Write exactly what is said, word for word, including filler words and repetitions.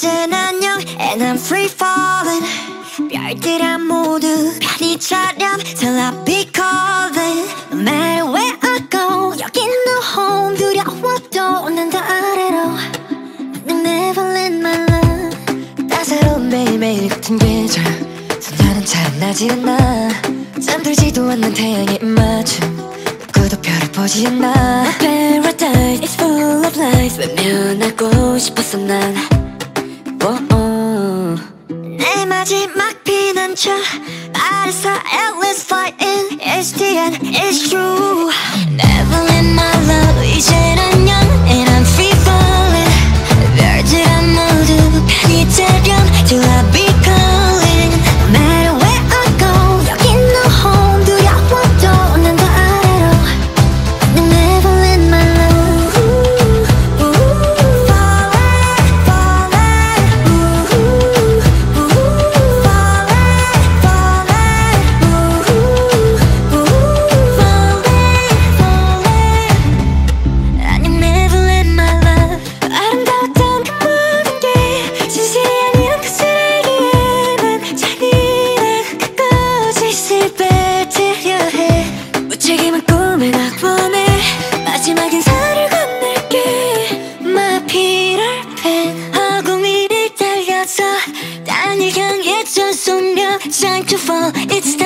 이젠 안녕 and I'm free falling. 별들아 모두 편히처럼 till I be calling. No matter where I go 여긴 no home. 두려워도 난 더 아래로 난 neverland my love. 따사로운 매일매일 같은 계절 소녀는 잘 나지 않아. 잠들지도 않는 태양의 입맞춤 누구도 별을 보지 않아. My paradise is full of lies. 외면하고 싶었어 난 oh, oh. 내 마지막 피난처 말했어 at least fighting. It's the end, it's true. Neverland my love 이젠 안녕 and I'm free falling. 별들아 모두 편히처럼 till I be calling. No matter where I go 여긴 no home. 두려워도 난 더 아래로 난 neverland my love. Ooh, ooh, falling, falling. Ooh, ooh, ooh, falling, falling. Ooh, ooh, ooh, falling, falling. 아님 neverland my love. 아름다웠던 그 모든 게 진실이 아니란 것을 알기에는 잔인한 그것이 sped되려 해. 무책임한 꿈을 낙원해 마지막 인사를 건넬게. My Peter Pan 허공위를 달려서 땅을 향해 전속력 Time to fall, it's time.